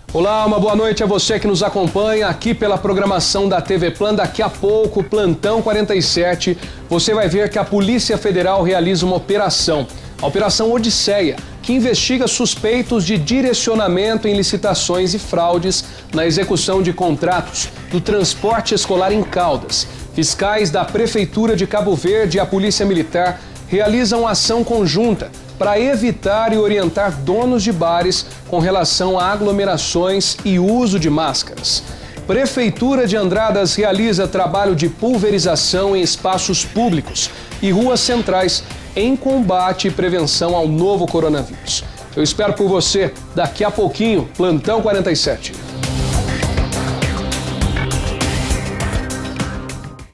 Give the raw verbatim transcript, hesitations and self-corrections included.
Olá, uma boa noite a você que nos acompanha aqui pela programação da T V Plan. Daqui a pouco, Plantão quarenta e sete, você vai ver que a Polícia Federal realiza uma operação, a Operação Odisseia, que investiga suspeitos de direcionamento em licitações e fraudes na execução de contratos do transporte escolar em Caldas. Fiscais da Prefeitura de Cabo Verde e a Polícia Militar realizam ação conjunta para evitar e orientar donos de bares com relação a aglomerações e uso de máscaras. Prefeitura de Andradas realiza trabalho de pulverização em espaços públicos e ruas centrais em combate e prevenção ao novo coronavírus. Eu espero por você daqui a pouquinho, Plantão quarenta e sete.